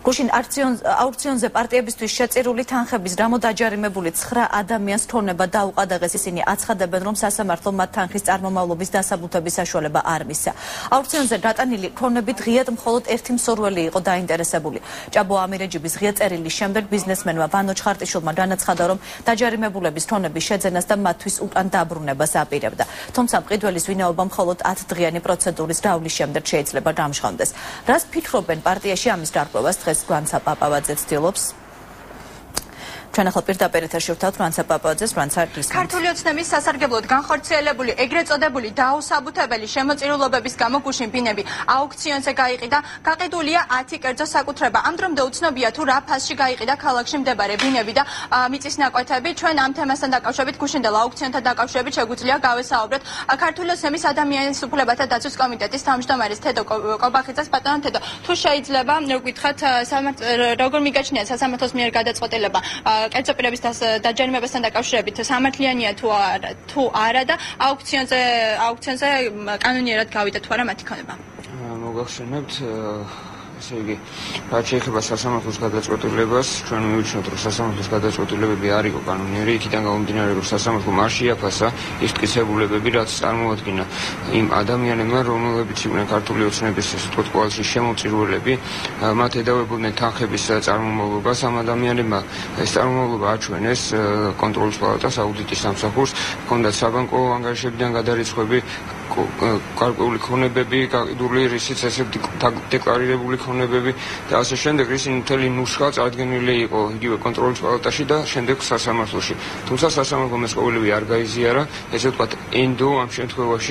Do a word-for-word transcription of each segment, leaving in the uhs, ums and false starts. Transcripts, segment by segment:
გუშინ აუქციონზე პარტიებისთვის შეწირული თანხების გამო დაჯარიმებული ცხრა ადამიანს ქონება დაუყადაღეს, ისინი აცახდებენ, რომ სასამართლომ მათ თანხის წარმომავლობის დასაბუთების საშუალება არ მისცა. აუქციონზე გატანილი ქონებით ღიად მხოლოდ ერთი მსურველი იყო დაინტერესებული. ჭაბუა ამირეჯიბის ღია წერილის შემდეგ ბიზნესმენმა ვანო ჩხარტიშვილმა განაცხადა, რომ დაჯარიმებულების ქონების შეძენას და მათთვის უკან დაბრუნებას აპირებდა. თუმცა მყიდველის ვინაობა მხოლოდ ათდღიანი პროცედურის გავლის შემდეგ შეიძლება გამჟღავნდეს. რას ფიქრობენ პარტიაში ამის გარკვევას დღეს გვანცა პაპავაძე ცდილობს? ჩვენ ახლა პირდაპირ ეთერში ვთავთ გვანცა პაპავაძეს, გვანცა გისმენთ. ქართული ოცნების სასარგებლოდ განხორციელებული ეგრეთ წოდებული დაუსაბუთებელი შემოწირულობების გამო გუშინ ბინები აუქციონზე გაიყიდა. გაყიდულია ათი კერძო საკუთრება. ამ დრომდე უცნობია თუ რა ფასში გაიყიდა ქალაქში მდებარე ბინები და მიწის ნაკვეთები. ჩვენ ამ თემასთან დაკავშირებით გუშინდელ აუქციონთან დაკავშირებით შეგვიძლია გავესაუბროთ ქართული ოცნების ადამიანის უფლებათა დაცვის კომიტეტის თავმჯდომარის თედო კობახიძეს. ბატონო თედო, თუ შეიძლება გითხრათ, როგორ მიგაჩნია სასამართლოს მიერ გადაწყვეტილება კერძო პირების დაჯარიმებასთან დაკავშირებით სამართლიანია თუ არა თუ არა და აუქციონზე აუქციონზე კანონიერად გავიდა თუ არა მათი ქონება? მოგახსენებთ, ესე იგი, რაც შეეხება სასამართლოს გადაწყვეტილებას, ჩვენ მივიჩნევთ, რომ სასამართლოს გადაწყვეტილებები არ იყო კანონიერი, იქიდან გამომდინარე, რომ სასამართლომ არ შეაფასა ის მტკიცებულებები, რაც წარმოადგინა იმ ადამიანებმა, რომლებიც იყვნენ ქართული ოცნების, ესე ვთქვათ, კოალიციის შემომწირულები, მათ ედავებოდნენ თანხების წარმომავლობას. ამ ადამიანებმა ეს წარმომავლობა აჩვენეს კონტროლის პალატას, აუდიტის სამსახურს, ჰქონდათ საბანკო ანგარიშებიდან გადარიცხვები, გარკვეული ქონებები, გაყიდული რისიც ესე დეკლარირებული ქონებები და ასე შემდეგ. ისინი მთელი ნუსხა წარდგენილი იყო იგივე კონტროლის პალატაში და შემდეგ სასამართლოში. თუმცა სასამართლომ ეს ყოველივე არ გაიზიარა, ესე ვთქვათ, ენდო ამ შემთხვევაში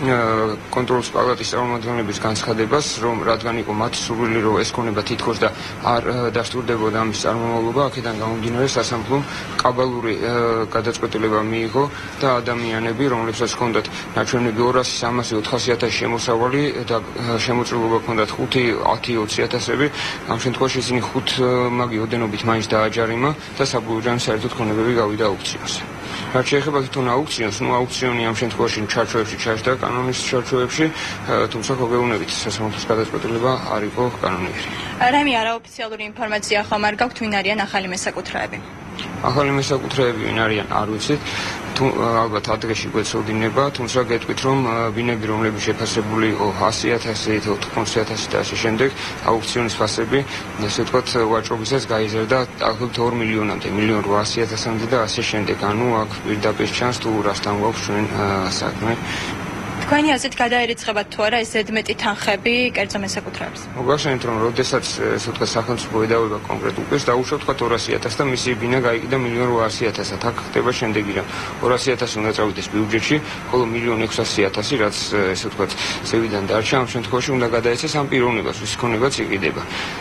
კონტროლის პალატის წარმომადგენლების განცხადებას, რომ რადგან იყო მათი სურვილი, რომ ეს ქონება თითქოს და არ დასტურდებოდა ამის წარმომავლობა, აქედან გამომდინარე სასამართლომ კაბალური გადაწყვეტილება მიიღო და ადამიანები, რომლებსაც ჰქონდათ ნაჩვენები ორასი, სამასი, ოთხასი ათასი შემოსავალი და შემოწირულობა ჰქონდათ ხუთი, ათი, ოცი ათასები. ამ შემთხვევაში ისინი ხუთ მაგი ოდენობით მაინც დააჯარიმა და საბუჯანი საერთოდ ქონებები გავიდა აუქციონზე. რაც შეეხება თვითონ აუქციონს, ნუ აუქციონი ამ შემთხვევაში ჩარჩოებში ჩაჯდა კანონის ჩარჩოებში, თუმცა მოგეუბნებით, სასამართლოს გადაწყვეტილება არ იყო კანონიერი. რამე არაოფიციალური ინფორმაცია ხომ არ გაქვთ, ვინ არიან ახალი მესაკუთრეები? ახალი მესაკუთრეები ვინ არიან, არ ვიცით. ალბათ ადრეში გვეცოდინება, თუმცა გეტყვით, რომ ბინები, რომლებიც შეფასებული იყო ასი ათასი, ოთხმოცდაათი ათასი და ასე შემდეგ, აუქციონის ფასები, ესე ვთქვათ, ვაჭრობისას გაიზარდა დაახლოებით ორ მილიონამდე, მილიონ რვაასი ათასამდე და ასე შემდეგ. ანუ აქ პირდაპირ ჩანს თუ რასთან გვაქვს ჩვენ საქმე. თქვენი აზრით გადაერიცხებათ თუ არა ეს ზედმეტი თანხები კერძო მესაკუთრეებს? მოგახსენებთ, რომ როდესაც ესე ვთქვათ სახელმწიფო ედავება კონკრეტულ პირს, დაუშვათ ვთქვათ ორასი ათასი და მისი ბინა გაიყიდა მილიონ რვაასი ათასად. აქ ხდება შემდეგი რამ. ორასი ათასი უნდა წავიდეს ბიუჯეტში, ხოლო მილიონ ექვსასი ათასი, რაც ესე ვთქვათ ზევიდან დარჩა, ამ შემთხვევაში უნდა გადაეცეს ამ პიროვნებას, ვის ქონებაც იყიდება.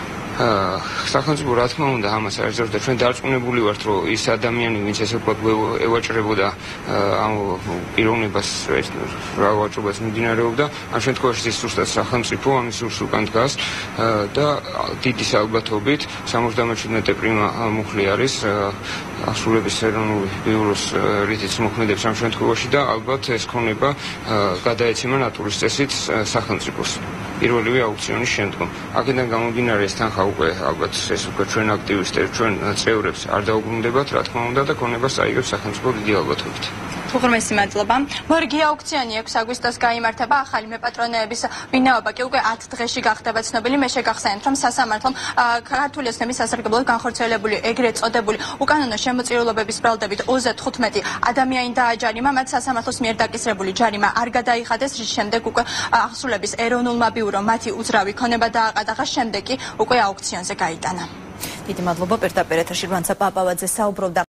სახელმწიფო რა თქმა უნდა ამას არ ეზრდა, ჩვენ დარწმუნებული ვართ, რომ ის ადამიანი, ვინც ესე ვთქვათ ევაჭრებოდა ამ პიროვნებას, რა ვაჭრობას მიმდინარეობდა, ამ შემთხვევაში ის ზუსტად სახელმწიფო ამის სურს უკან დგას და დიდი ალბათობით სამოცდამეჩვიდმეტე პრიმა მუხლი არის ასრულების ეროვნული ბიუროს რითიც მოქმედებს ამ შემთხვევაში და ალბათ ეს ქონება გადაეცემა ნატურის წესით სახელმწიფოს პირველივე აუქციონის შემდგომ. აქედან გამომდინარე ეს თანხა უკვე ალბათ ეს უკვე ჩვენ აქტივისტებს, ჩვენ წევრებს არ დაუბრუნდებათ, რა თქმა უნდა და ქონებას წაიგებს სახელმწიფო დიდი ალბათობით. უღრმესი მადლობა. მორგი აუქციონი ექვსი აგვისტოს გაიმართება, ახალი მეპატრონეების ვინაობა კი უკვე ათ დღეში გახდება ცნობილი. მე შეგახსენებთ, რომ სასამართლომ ქართული ოცნების სასარგებლოდ განხორციელებული ეგრეთ წოდებული უკანონო შემოწირულობების ბრალდებით ოცდათხუთმეტი ადამიანი დააჯარიმა, მათ სასამართლოს მიერ დაკისრებული ჯარიმა არ გადაიხადეს, რის შემდეგ უკვე აღსრულების ეროვნულმა ბიურომ მათი უძრავი ქონება დააყადაღა, შემდეგ კი უკვე აუქციონზე გაიტანა. დიდი მადლობა, პირდაპირ ეთერში გვანცა პაპავაძე საუბრობდა.